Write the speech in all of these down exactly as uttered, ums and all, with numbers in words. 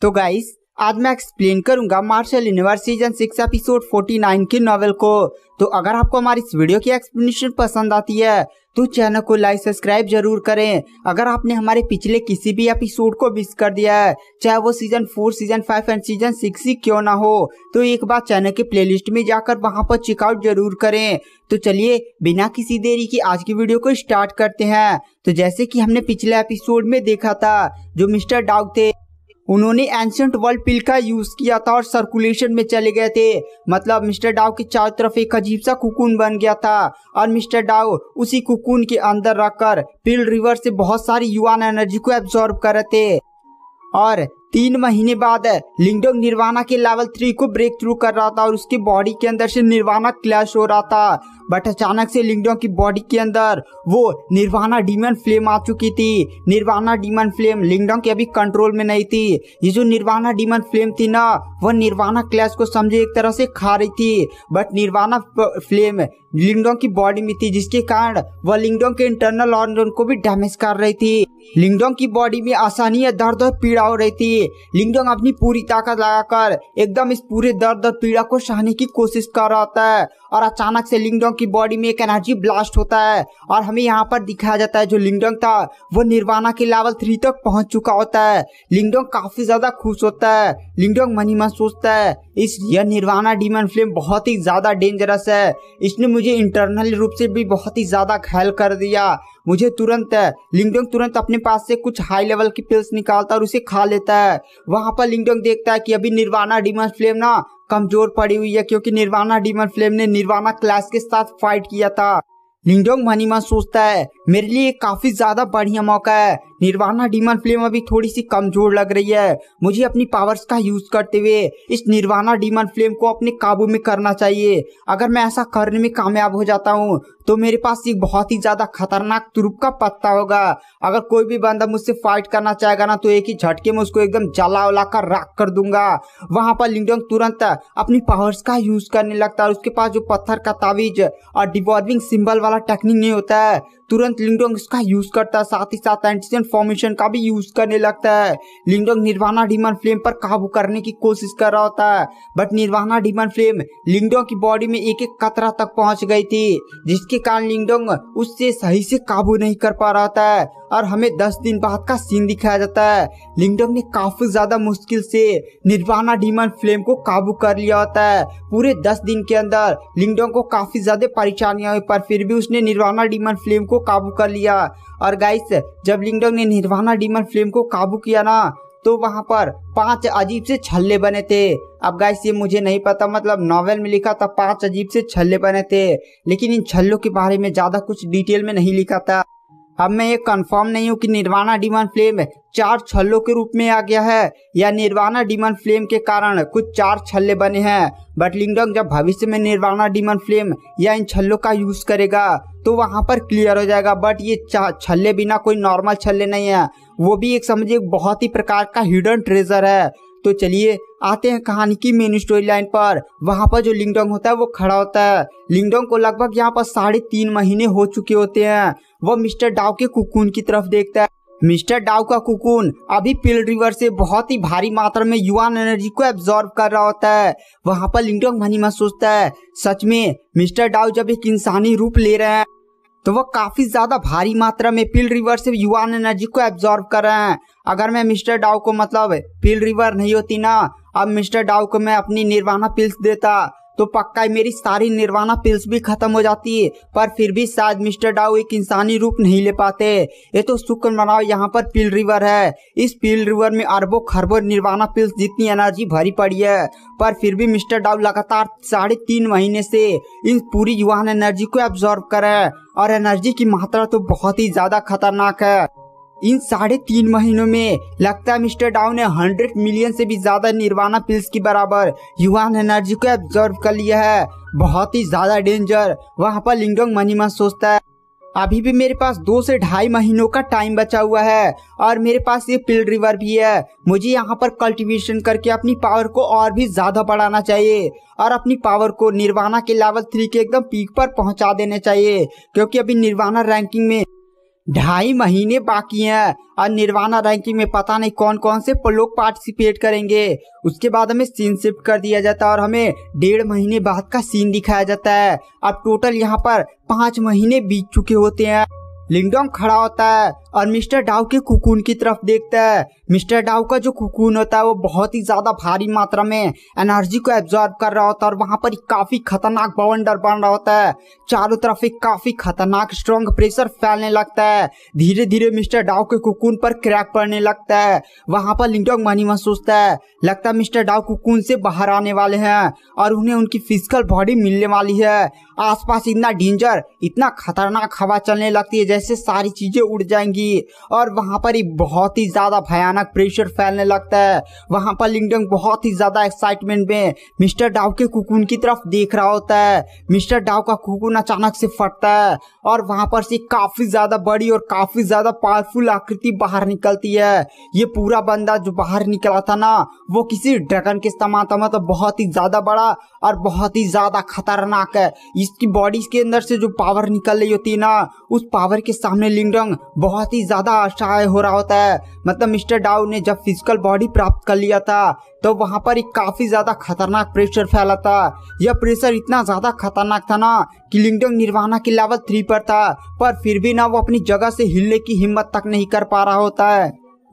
तो गाइस आज मैं एक्सप्लेन करूंगा Martial Universe season six episode forty nine की नॉवेल को। तो अगर आपको हमारी इस वीडियो की एक्सप्लेनेशन पसंद आती है तो चैनल को लाइक सब्सक्राइब जरूर करें। अगर आपने हमारे पिछले किसी भी एपिसोड को मिस कर दिया है, चाहे वो season four, season five and season six ही क्यों ना हो, तो एक बार चैनल के प्लेलिस्ट में जाकर वहां पर चेकआउट जरूर करें। तो चलिए बिना किसी देरी की आज की वीडियो को स्टार्ट करते हैं। तो जैसे कि हमने पिछले एपिसोड में देखा था, जो मिस्टर डाउ थे उन्होंने एंशिएंट वर्ल्ड पिल का यूज किया था और सर्कुलेशन में चले गए थे। मतलब मिस्टर डाउ के चारों तरफ एक अजीब सा कुकून बन गया था और मिस्टर डाउ उसी कुकून के अंदर रखकर पिल रिवर से बहुत सारी युआन एनर्जी को एब्जॉर्ब कर रहे थे। और तीन महीने बाद लिंगडोंग निर्वाणा के लेवल थ्री को ब्रेक थ्रू कर रहा था और उसकी बॉडी के अंदर से निर्वाणा क्लैश हो रहा था। बट अचानक से लिंगडोंग की बॉडी के अंदर वो निर्वाणा डीमन फ्लेम आ चुकी थी। निर्वाणा डीमन फ्लेम लिंगडोंग के अभी कंट्रोल में नहीं थी। ये जो निर्वाणा डीमन फ्लेम थी ना, वह निर्वाणा क्लैश को समझे एक तरह से खा रही थी। बट निर्वाणा फ्लेम लिंगडोंग की बॉडी में थी, जिसके कारण वह लिंगडोंग के इंटरनल ऑर्गन को भी डैमेज कर रही थी। लिंगडोंग की बॉडी में आसानी दर्द और पीड़ा हो रही थी। लिंगडोंग अपनी पूरी ताकत लगाकर एकदम इस पूरे दर्द और पीड़ा को सहने की कोशिश कर रहा होता है और अचानक से लिंगडोंग की बॉडी में एक एनर्जी ब्लास्ट होता है और हमें यहाँ पर दिखाया जाता है जो लिंगडोंग था वो निर्वाणा के लेवल थ्री तक पहुंच चुका होता है। लिंगडोंग काफी ज्यादा खुश होता है। लिंगडोंग मन ही मन सोचता है इस यह निर्वाणा डीमन फ्लेम बहुत ही ज्यादा डेंजरस है। इसने मुझे इंटरनल रूप से भी बहुत ही ज्यादा घायल कर दिया। मुझे तुरंत लिंगडोंग तुरंत अपने पास से कुछ हाई लेवल की पिल्स निकालता है और उसे खा लेता है। वहां पर लिंगडोंग देखता है कि अभी निर्वाणा डीमन फ्लेम ना कमजोर पड़ी हुई है, क्योंकि निर्वाणा डीमन फ्लेम ने निर्वाणा क्लास के साथ फाइट किया था। लिंगडोंग मन ही मन सोचता है मेरे लिए काफी ज्यादा बढ़िया मौका है। निर्वाणा डीमन फ्लेम अभी थोड़ी सी कमजोर लग रही है, मुझे अपनी पावर्स का यूज करते हुए इस निर्वाणा डीमन फ्लेम को अपने काबू में करना चाहिए। अगर मैं ऐसा करने में कामयाब हो जाता हूँ तो मेरे पास एक बहुत ही ज्यादा खतरनाक तुरुप का पत्ता होगा। अगर कोई भी बंदा मुझसे फाइट करना चाहेगा ना तो एक ही झटके में उसको एकदम जला उला कर राख कर दूंगा। वहां पर लिंगडोंग तुरंत अपनी पावर्स का यूज करने लगता है और उसके पास जो पत्थर का तावीज और डिवॉल्विंग सिंबल वाला टेक्निक नहीं होता है, तुरंत लिंगडोंग इसका यूज करता है। साथ ही साथ एंटीजन फॉर्मेशन का भी यूज करने लगता है। लिंगडोंग निर्वाणा डीमन फ्लेम पर काबू करने की कोशिश कर रहा होता है, but nirvana demon flame Lin Dong की बॉडी में एक एक कतरा तक पहुंच गई थी, जिसके कारण लिंगडोंग उससे सही से काबू नहीं कर पा रहा था। और हमें दस दिन बाद का सीन दिखाया जाता है। लिंगडोंग ने काफी ज्यादा मुश्किल से निर्वाणा डीमन फ्लेम को काबू कर लिया होता है। पूरे दस दिन के अंदर लिंगडोंग को काफी ज्यादा परेशानियां हुई, पर फिर भी उसने निर्वाणा डीमन फ्लेम को काबू कर लिया। और गाइस जब लिंगडोंग ने निर्वाणा डीमन फ्लेम को काबू किया ना तो वहां पर पांच अजीब से छल्ले बने थे। अब गाइस ये मुझे नहीं पता, मतलब नॉवेल में लिखा था पांच अजीब से छल्ले बने थे, लेकिन इन छल्लों के बारे में ज्यादा कुछ डिटेल में नहीं लिखा था। अब मैं ये कंफर्म नहीं हूँ कि निर्वाणा डीमन फ्लेम चार छल्लों के रूप में आ गया है या निर्वाणा डीमन फ्लेम के कारण कुछ चार छल्ले बने हैं। बट लिंगडोंग जब भविष्य में निर्वाणा डीमन फ्लेम या इन छल्लों का यूज करेगा तो वहां पर क्लियर हो जाएगा। बट ये छल्ले बिना कोई नॉर्मल छल्ले नहीं है, वो भी एक समझिए बहुत ही प्रकार का हिडन ट्रेजर है। तो चलिए आते हैं कहानी की मेन स्टोरी लाइन पर। वहां पर जो लिंगडोंग होता है वो खड़ा होता है। लिंगडोंग को लगभग यहाँ पर साढ़े तीन महीने हो चुके होते हैं। वो मिस्टर डाउ के कुकून की तरफ देखता है। मिस्टर डाउ का कुकून अभी पिल रिवर से बहुत ही भारी मात्रा में युआन एनर्जी को एब्जॉर्ब कर रहा होता है। वहां पर लिंगडोंग मन ही मन सोचता है सच में मिस्टर डाउ जब एक इंसानी रूप ले रहे हैं तो वह काफी ज्यादा भारी मात्रा में पिल रिवर से युआन एनर्जी को एब्जॉर्ब कर रहे हैं। अगर मैं मिस्टर डाउ को मतलब पिल रिवर नहीं होती ना, अब मिस्टर डाउ को मैं अपनी निर्वाणा पिल्स देता तो पक्का मेरी सारी निर्वाणा पिल्स भी खत्म हो जाती। पर फिर भी शायद मिस्टर डाउ एक इंसानी रूप नहीं ले पाते। ये तो शुक्र मनाओ यहाँ पर पिल रिवर है। इस पिल रिवर में अरबों खरबों निर्वाणा पिल्स जितनी एनर्जी भरी पड़ी है, पर फिर भी मिस्टर डाउ लगातार साढ़े तीन महीने से इन पूरी युआन एनर्जी को एब्जॉर्ब कर रहा है और एनर्जी की मात्रा तो बहुत ही ज्यादा खतरनाक है। इन साढ़े तीन महीनों में लगता है मिस्टर डाउ ने हंड्रेड मिलियन से भी ज्यादा निर्वाणा पिल्स की बराबर युआन एनर्जी को एब्जॉर्ब कर लिया है। बहुत ही ज्यादा डेंजर। वहां पर लिंगडोंग मन ही मन सोचता है अभी भी मेरे पास दो से ढाई महीनों का टाइम बचा हुआ है और मेरे पास ये पिल रिवर भी है। मुझे यहाँ पर कल्टीवेशन करके अपनी पावर को और भी ज्यादा बढ़ाना चाहिए और अपनी पावर को निर्वाणा के लेवल थ्री के एकदम पीक पर पहुंचा देने चाहिए, क्योंकि अभी निर्वाणा रैंकिंग में ढाई महीने बाकी हैं और निर्वाणा रैंकिंग में पता नहीं कौन कौन से लोग पार्टिसिपेट करेंगे। उसके बाद हमें सीन शिफ्ट कर दिया जाता है और हमें डेढ़ महीने बाद का सीन दिखाया जाता है। अब टोटल यहाँ पर पाँच महीने बीत चुके होते हैं। लिंगडोंग खड़ा होता है और मिस्टर डाउ के कुकून की तरफ देखता है। मिस्टर डाउ का जो कुकून होता है वो बहुत ही ज्यादा भारी मात्रा में एनर्जी को एब्जॉर्ब कर रहा होता है और वहां पर काफी खतरनाक बवंडर बन रहा होता है। चारों तरफ एक काफी खतरनाक स्ट्रॉन्ग प्रेशर फैलने लगता है। धीरे धीरे मिस्टर डाउ के कुकून पर क्रैक पड़ने लगता है। वहां पर लिंगडोंग मन ही मन सोचता है, लगता है मिस्टर डाउ कुकून से बाहर आने वाले हैं और उन्हें उनकी फिजिकल बॉडी मिलने वाली है। आसपास इतना डेंजर, इतना खतरनाक हवा चलने लगती है जैसे सारी चीजें उड़ जाएंगी और वहां पर एक बहुत ही ज्यादा भयानक प्रेशर फैलने लगता है। वहां पर लिंगडोंग बहुत ही ज्यादा एक्साइटमेंट में मिस्टर डाउ के कुकून की तरफ देख रहा होता है। मिस्टर डाउ का कुकून अचानक से फटता है और वहां पर से काफी ज्यादा बड़ी और काफी ज्यादा पावरफुल आकृति बाहर निकलती है। ये पूरा बंदा जो बाहर निकला था ना, वो किसी ड्रैगन के समान था, मतलब बहुत ही ज्यादा बड़ा और बहुत ही ज्यादा खतरनाक है। इसकी बॉडी के अंदर से जो पावर निकल रही होती है ना, उस पावर के सामने लिंगडोंग बहुत ही ज्यादा असहाय हो रहा होता है। मतलब मिस्टर डाउ ने जब फिजिकल बॉडी प्राप्त कर लिया था तो वहां पर एक काफी ज्यादा खतरनाक प्रेशर फैला था। यह प्रेशर इतना ज्यादा खतरनाक था ना कि लिंगडोंग निर्वाणा के लेवल थ्री पर था, पर फिर भी ना वो अपनी जगह से हिलने की हिम्मत तक नहीं कर पा रहा होता है।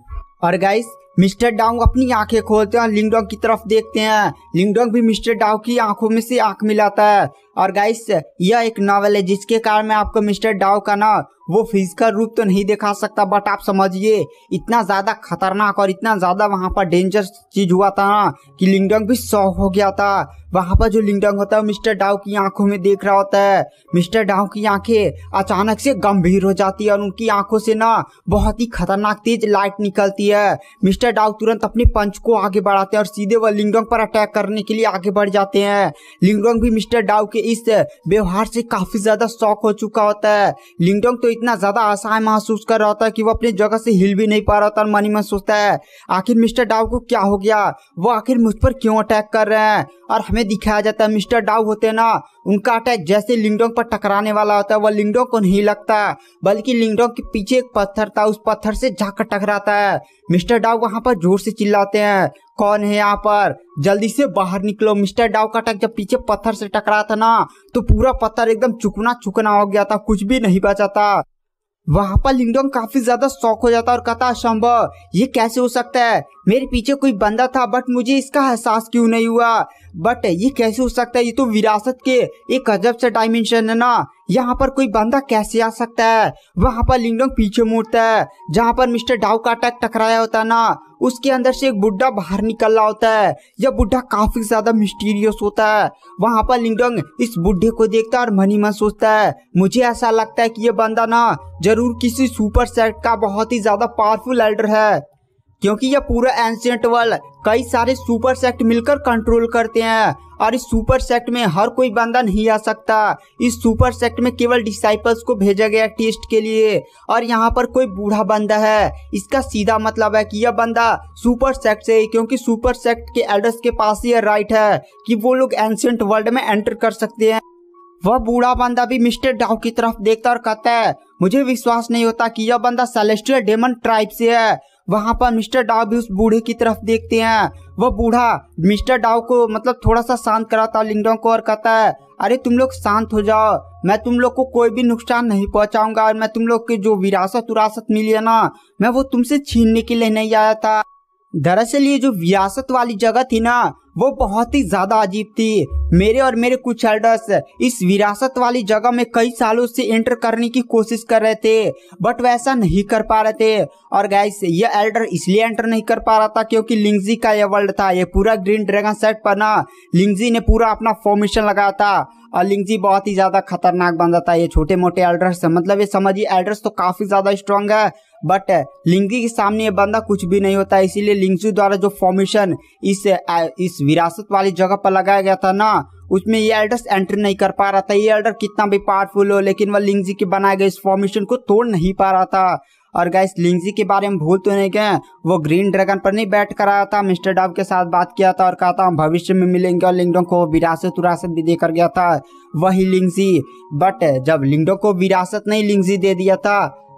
और गाइस, मिस्टर डाउ अपनी आंखें खोलते हैं और लिंगडोंग की तरफ देखते हैं। लिंगडोंग भी मिस्टर डाउ की आंखों में से आंख मिलाता है। और गाइस, यह एक नॉवेल है जिसके कारण मैं आपको मिस्टर डाउ का ना वो फिजिकल रूप तो नहीं दिखा सकता, बट आप समझिए इतना ज्यादा खतरनाक और इतना ज्यादा वहां पर डेंजर चीज हुआ था ना कि लिंगडोंग भी शॉक हो गया था। वहां पर जो लिंगडोंग होता है मिस्टर डाउ की आंखों में देख रहा होता है। मिस्टर डाउ की आंखें अचानक से गंभीर हो जाती है और उनकी आंखों से ना बहुत ही खतरनाक तेज लाइट निकलती है। मिस्टर डाउ तुरंत अपने पंच को आगे बढ़ाते हैं और सीधे वह लिंगडोंग पर अटैक करने के लिए आगे बढ़ जाते हैं। लिंगडोंग भी मिस्टर डाउ के इस व्यवहार से काफी ज्यादा शॉक हो चुका होता है। लिंगडोंग तो इतना ज्यादा असहाय महसूस कर रहा होता है कि वो अपनी जगह से हिल भी नहीं पा रहा होता और मन ही मन सोचता है, आखिर मिस्टर डाउ को क्या हो गया, वो आखिर मुझ पर क्यों अटैक कर रहे हैं। और हमें दिखाया जाता है मिस्टर डाउ होते हैं ना, उनका अटैक जैसे लिंगडोंग पर टकराने वाला होता है वह लिंगडोंग को नहीं लगता, बल्कि लिंगडोंग के पीछे एक पत्थर था, उस पत्थर से जाकर टकराता है। मिस्टर डाउ वहां पर जोर से चिल्लाते हैं, कौन है यहाँ पर, जल्दी से बाहर निकलो। मिस्टर डाउ का अटैक जब पीछे पत्थर से टकरा था ना तो पूरा पत्थर एकदम चुकना चुकना हो गया था, कुछ भी नहीं बचा था। वहां पर लिंगडोंग काफी ज्यादा शॉक हो जाता और कहता, असंभव, ये कैसे हो सकता है, मेरे पीछे कोई बंदा था बट मुझे इसका एहसास क्यों नहीं हुआ, बट ये कैसे हो सकता है, ये तो विरासत के एक अजब सा डायमेंशन है ना, यहाँ पर कोई बंदा कैसे आ सकता है। वहां पर लिंगडोंग पीछे मुड़ता है, जहाँ पर मिस्टर डाउ का अटैक टकराया होता है ना, उसके अंदर से एक बुढ़ा बाहर निकल रहा होता है। यह बुढ़ा काफी ज्यादा मिस्टीरियस होता है। वहां पर लिंगडोंग इस बुढ़े को देखता है और मन ही मन सोचता है, मुझे ऐसा लगता है कि यह बंदा ना जरूर किसी सुपर सेट का बहुत ही ज्यादा पावरफुल एल्डर है, क्योंकि यह पूरा एंशिएंट वर्ल्ड कई सारे सुपर सेक्ट मिलकर कंट्रोल करते हैं और इस सुपर सेक्ट में हर कोई बंदा नहीं आ सकता। इस सुपर सेक्ट में केवल डिसाइपल्स को भेजा गया टेस्ट के लिए और यहाँ पर कोई बूढ़ा बंदा है। इसका सीधा मतलब है कि यह बंदा सुपर सेक्ट से, क्योंकि सुपर सेक्ट के एल्डर्स के पास यह राइट है कि वो लोग एंशिएंट वर्ल्ड में एंटर कर सकते हैं। वह बूढ़ा बंदा भी मिस्टर डाउ की तरफ देखता और कहता है, मुझे विश्वास नहीं होता कि यह बंदा सेलेस्टियल डेमन ट्राइब से है। वहां पर मिस्टर डाउ भी उस बूढ़े की तरफ देखते हैं। वह बूढ़ा मिस्टर डाउ को मतलब थोड़ा सा शांत कराता लिंगडोंग को और कहता है, अरे तुम लोग शांत हो जाओ, मैं तुम लोग को कोई भी नुकसान नहीं पहुंचाऊंगा और मैं तुम लोग की जो विरासत उरासत मिली है ना, मैं वो तुमसे छीनने के लिए नहीं आया था। दरअसल ये जो विरासत वाली जगह थी ना वो बहुत ही ज्यादा अजीब थी। मेरे और मेरे कुछ एल्डर्स इस विरासत वाली जगह में कई सालों से एंटर करने की कोशिश कर रहे थे, बट वैसा नहीं कर पा रहे थे। और गाइस, ये एल्डर इसलिए एंटर नहीं कर पा रहा था क्योंकि लिंगजी का ये वर्ल्ड था, ये पूरा ग्रीन ड्रैगन सेट पर ना लिंगजी ने पूरा अपना फॉर्मेशन लगाया था और लिंगजी बहुत ही ज्यादा खतरनाक बंदा था। ये छोटे मोटे एल्डर्स, मतलब ये समझिए एल्डर्स तो काफी ज्यादा स्ट्रांग है, बट लिंगजी के सामने ये बंदा कुछ भी नहीं होता। इसीलिए लिंगजी द्वारा जो फॉर्मेशन इस इस विरासत वाली जगह पर लगाया गया था ना, उसमें ये एल्डर्स एंटर नहीं कर पा रहा था। ये एल्डर कितना भी पावरफुल हो, लेकिन वह लिंगजी के बनाए गए इस फॉर्मेशन को तोड़ नहीं पा रहा था। और गाइस, लिंगजी के बारे में भूल तो नहीं गए, वो ग्रीन ड्रैगन पर नहीं बैठ कर आया था, मिस्टर डाउ के साथ बात किया था और कहा था हम भविष्य में मिलेंगे और लिंगडोंग को विरासत उरासत भी देकर गया था वही लिंगजी। बट जब लिंगडोंग को विरासत नहीं लिंगजी दे दिया था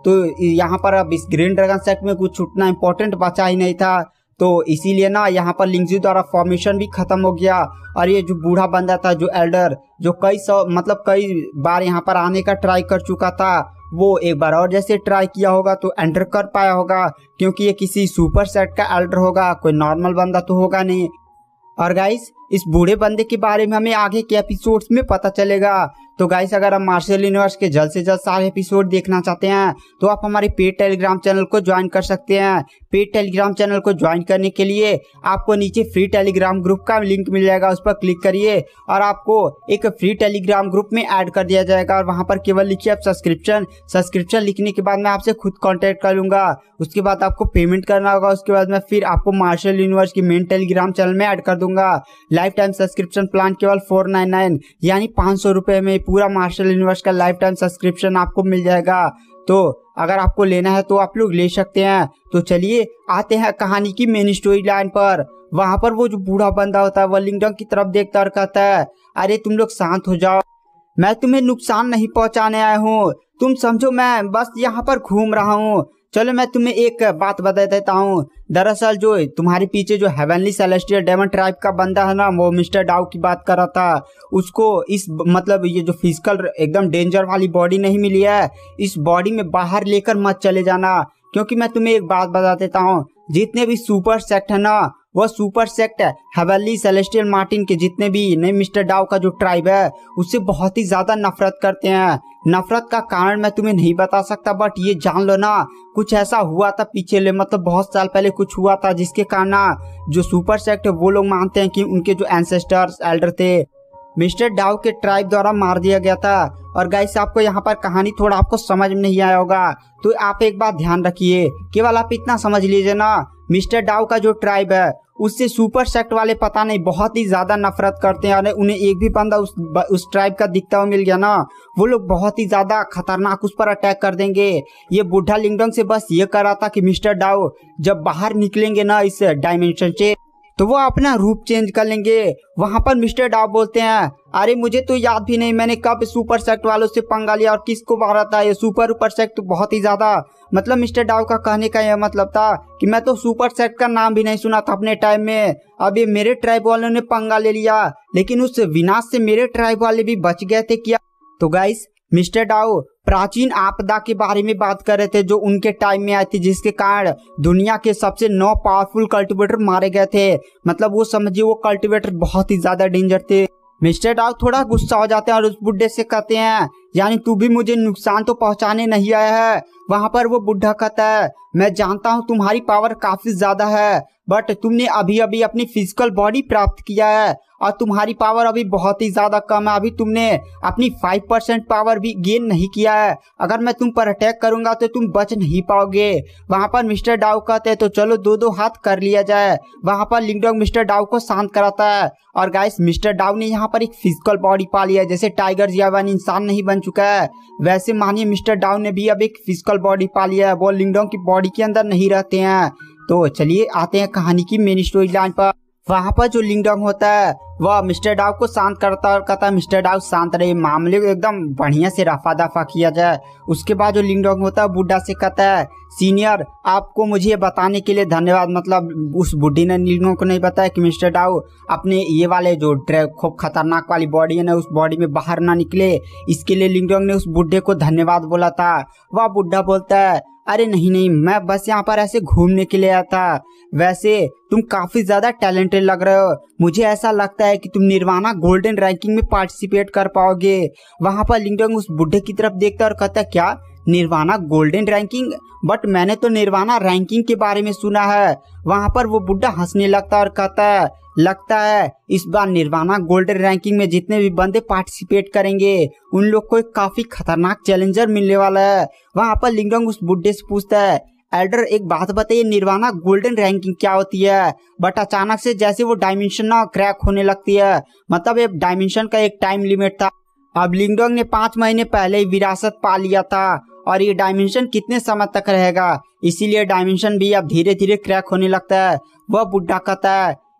तो यहाँ पर अब इस ग्रीन ड्रैगन सेट में कुछ उतना इम्पोर्टेंट बचा ही नहीं था, तो इसीलिए ना यहाँ पर लिंक्स द्वारा फॉर्मेशन भी खत्म हो गया। और ये जो बूढ़ा बंदा था, जो एल्डर, जो कई सौ मतलब कई बार यहाँ पर आने का ट्राई कर चुका था, वो एक बार और जैसे ट्राई किया होगा तो एंटर कर पाया होगा, क्योंकि ये किसी सुपर सेट का एल्डर होगा, कोई नॉर्मल बंदा तो होगा नहीं। और गाइस इस बूढ़े बंदे के बारे में हमें आगे के एपिसोड्स में पता चलेगा। तो गाइस अगर आप मार्शल यूनिवर्स के जल्द से जल्द सारे एपिसोड देखना चाहते हैं तो आप हमारे पेड टेलीग्राम चैनल को ज्वाइन कर सकते हैं। पेड टेलीग्राम चैनल को ज्वाइन करने के लिए आपको नीचे फ्री टेलीग्राम ग्रुप का लिंक मिल जाएगा, उस पर क्लिक करिए और आपको एक फ्री टेलीग्राम ग्रुप में ऐड कर दिया जाएगा। और वहां पर केवल लिखिए आप सब्सक्रिप्शन। सब्सक्रिप्शन लिखने के बाद मैं आपसे खुद कॉन्टेक्ट कर लूंगा, उसके बाद आपको पेमेंट करना होगा, उसके बाद मैं फिर आपको मार्शल यूनिवर्स की मेन टेलीग्राम चैनल में ऐड कर दूंगा। लाइफ टाइम सब्सक्रिप्शन प्लान केवल फोर नाइन नाइन यानी पाँच सौ रुपए में पूरा मार्शल यूनिवर्स का लाइफ टाइम सब्सक्रिप्शन आपको मिल जाएगा। तो अगर आपको लेना है तो आप लोग ले सकते हैं। तो चलिए आते हैं कहानी की मेन स्टोरी लाइन पर। वहां पर वो जो बूढ़ा बंदा होता है वो लिंगडंग की तरफ देखता और कहता है, अरे तुम लोग शांत हो जाओ, मैं तुम्हें नुकसान नहीं पहुंचाने आया हूँ, तुम समझो मैं बस यहाँ पर घूम रहा हूँ। चलो मैं तुम्हें एक बात बता देता हूँ। दरअसल जो तुम्हारे पीछे जो हेवनली सेलेस्टियल डेमन ट्राइब का बंदा है ना, वो मिस्टर डाउ की बात कर रहा था। उसको इस मतलब ये जो फिजिकल एकदम डेंजर वाली बॉडी नहीं मिली है, इस बॉडी में बाहर लेकर मत चले जाना, क्योंकि मैं तुम्हें एक बात बता देता हूँ, जितने भी सुपर सेक्ट है ना, वह सुपर सेक्ट हेवनली सेलेस्टियल मार्टिन के जितने भी नहीं मिस्टर डाउ का जो ट्राइब है उससे बहुत ही ज्यादा नफरत करते हैं। नफरत का कारण मैं तुम्हें नहीं बता सकता, बट ये जान लो ना, कुछ ऐसा हुआ था पीछे मतलब बहुत साल पहले कुछ हुआ था, जिसके कारण जो सुपर सेक्ट वो लोग मानते हैं कि उनके जो एंसेस्टर्स एल्डर थे मिस्टर डाउ के ट्राइब द्वारा मार दिया गया था। और गाइस आपको यहाँ पर कहानी थोड़ा आपको समझ में नहीं आया होगा, तो आप एक बात ध्यान रखिए, केवल आप इतना समझ लीजिए ना, मिस्टर डाउ का जो ट्राइब है उससे सुपर सेक्ट वाले पता नहीं बहुत ही ज्यादा नफरत करते हैं। और उन्हें एक भी बंदा उस उस ट्राइब का दिखता हुआ मिल गया ना, वो लोग बहुत ही ज्यादा खतरनाक उस पर अटैक कर देंगे। ये बूढ़ा लिंगडंग से बस ये कर रहा था कि मिस्टर डाउ जब बाहर निकलेंगे ना इस डायमेंशन से, तो वो अपना रूप चेंज कर लेंगे। वहां पर मिस्टर डाउ बोलते हैं, अरे मुझे तो याद भी नहीं मैंने कब सुपर सेक्ट वालों से पंगा लिया और किसको मारा था। ये सुपर ऊपर सेक्ट तो बहुत ही ज्यादा मतलब मिस्टर डाउ का कहने का यह मतलब था कि मैं तो सुपर सेक्ट का नाम भी नहीं सुना था अपने टाइम में। अब ये मेरे ट्राइब वालों ने पंगा ले लिया, लेकिन उस विनाश से मेरे ट्राइब वाले भी बच गए थे क्या। तो गाइस मिस्टर डाउ प्राचीन आपदा के बारे में बात कर रहे थे जो उनके टाइम में आई थी, जिसके कारण दुनिया के सबसे नौ पावरफुल कल्टिवेटर मारे गए थे। मतलब वो समझिए वो कल्टिवेटर बहुत ही ज्यादा डेंजर थे। मिस्टर डाउ थोड़ा गुस्सा हो जाते हैं और उस बुढ़े से कहते हैं, यानी तू भी मुझे नुकसान तो पहुंचाने नहीं आया है। वहां पर वो बुढ़ा कहता है, मैं जानता हूं तुम्हारी पावर काफी ज्यादा है, बट तुमने अभी अभी अपनी फिजिकल बॉडी प्राप्त किया है और तुम्हारी पावर अभी बहुत ही ज्यादा कम है। अभी तुमने अपनी फाइव परसेंट पावर भी गेन नहीं किया है। अगर मैं तुम पर अटैक करूंगा तो तुम बच नहीं पाओगे। वहां पर मिस्टर डाउ कहते हैं, तो चलो दो दो हाथ कर लिया जाए। वहां पर लिंगडंग मिस्टर डाउ को शांत कराता है। और गाइस मिस्टर डाउ ने यहाँ पर एक फिजिकल बॉडी पा लिया है, जैसे टाइगर जवान इंसान नहीं बन चुका है, वैसे मानिए मिस्टर डाउ ने भी अब एक फिजिकल बॉडी पा लिया है। वो लिंगडंग की बॉडी के अंदर नहीं रहते हैं। तो चलिए आते हैं कहानी की मेन स्टोरी लाइन पर। वहां पर जो लिंगडंग होता है वह मिस्टर डाउ को शांत करता है और कहता है, मिस्टर डाउ शांत रहे, मामले को एकदम बढ़िया से रफा दफा किया जाए। उसके बाद जो लिंगडंग होता है बुढ़ा से कहता है, सीनियर आपको मुझे बताने के लिए धन्यवाद। मतलब उस बुढ़ी ने लिंगडंग को नहीं बताया कि मिस्टर डाउ अपने ये वाले जो खूब खतरनाक वाली बॉडी है ना, उस बॉडी में बाहर ना निकले, इसके लिए लिंगडंग ने उस बुढ़े को धन्यवाद बोला था। वह बुढ़ा बोलता है, अरे नहीं नहीं, मैं बस यहाँ पर ऐसे घूमने के लिए आया था। वैसे तुम काफी ज्यादा टैलेंटेड लग रहे हो, मुझे ऐसा लगता है कि तुम निर्वाणा गोल्डन रैंकिंग में पार्टिसिपेट कर पाओगे। वहां पर लिंगडंग उस बुढ़े की तरफ देखता और कहता, क्या निर्वाणा गोल्डन रैंकिंग? बट मैंने तो निर्वाणा रैंकिंग के बारे में सुना है। वहां पर वो बुढ़ा हंसने लगता और कहता है, लगता है इस बार निर्वाणा गोल्डन रैंकिंग में जितने भी बंदे पार्टिसिपेट करेंगे उन लोग को एक काफी खतरनाक चैलेंजर मिलने वाला है। वहां पर लिंगडंग उस बुढ़े से पूछता है, एल्डर एक बात बताइए, निर्वाणा गोल्डन रैंकिंग क्या होती है? बट अचानक से जैसे वो डायमेंशन ना क्रैक होने लगती है, मतलब एक डायमेंशन का एक टाइम लिमिट था। अब लिंगडंग ने पांच महीने पहले ही विरासत पा लिया था और ये डायमेंशन कितने समय तक रहेगा, इसीलिए डायमेंशन भी अब धीरे धीरे क्रैक होने लगता है। वह बुढ़ा कहता है,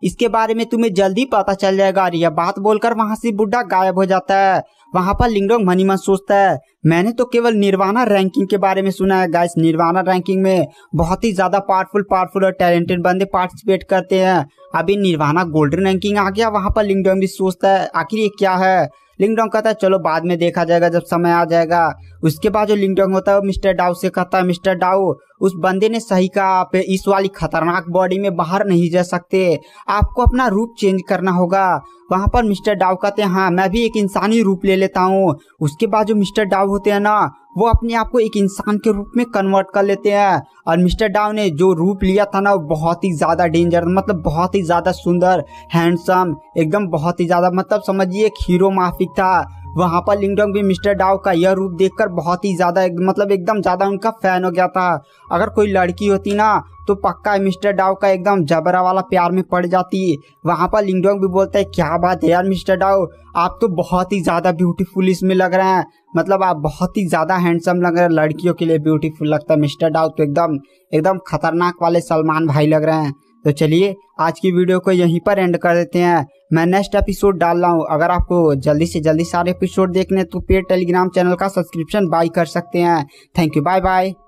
इसके बारे में तुम्हें जल्दी पता चल जाएगा। यह बात बोलकर वहां से बुढ़ा गायब हो जाता है। वहां पर लिंगडोंग मनी मन सोचता है, मैंने तो केवल निर्वाणा रैंकिंग के बारे में सुना है गाइस। निर्वाणा रैंकिंग में बहुत ही ज्यादा पावरफुल पावरफुल और टैलेंटेड बंदे पार्टिसिपेट करते हैं। अभी निर्वाणा गोल्डन रैंकिंग आ गया। वहां पर लिंगडोंग भी सोचता है आखिर ये क्या है। लिंगडोंग कहता है चलो बाद में देखा जाएगा जब समय आ जाएगा। उसके बाद जो लिंगडोंग होता है वो मिस्टर डाउ से कहता है, मिस्टर डाउ उस बंदे ने सही कहा, आप इस वाली खतरनाक बॉडी में बाहर नहीं जा सकते, आपको अपना रूप चेंज करना होगा। वहां पर मिस्टर डाउ कहते हैं हाँ मैं भी एक इंसानी रूप ले लेता हूँ। उसके बाद जो मिस्टर डाउ होते हैं ना वो अपने आप को एक इंसान के रूप में कन्वर्ट कर लेते हैं। और मिस्टर डाउ ने जो रूप लिया था ना वो बहुत ही ज्यादा डेंजर, मतलब बहुत ही ज्यादा सुंदर, हैंडसम, एकदम बहुत ही ज्यादा, मतलब समझिए एक हीरो माफिक था। वहां पर लिंगडोंग भी मिस्टर डाउ का यह रूप देखकर बहुत ही ज्यादा मतलब एकदम ज्यादा उनका फैन हो गया था। अगर कोई लड़की होती ना तो पक्का मिस्टर डाउ का एकदम जबरा वाला प्यार में पड़ जाती। वहां पर लिंगडोंग भी बोलता है क्या बात है यार मिस्टर डाउ, आप तो बहुत ही ज्यादा ब्यूटीफुल इसमें लग रहे हैं, मतलब आप बहुत ही ज्यादा हैंडसम लग रहे हैं, लड़कियों के लिए ब्यूटीफुल लगता है। मिस्टर डाउ तो एकदम एकदम खतरनाक वाले सलमान भाई लग रहे हैं। तो चलिए आज की वीडियो को यहीं पर एंड कर देते हैं। मैं नेक्स्ट एपिसोड डाल रहा हूँ। अगर आपको जल्दी से जल्दी सारे एपिसोड देखने तो पेड टेलीग्राम चैनल का सब्सक्रिप्शन बाय कर सकते हैं। Thank you, bye bye.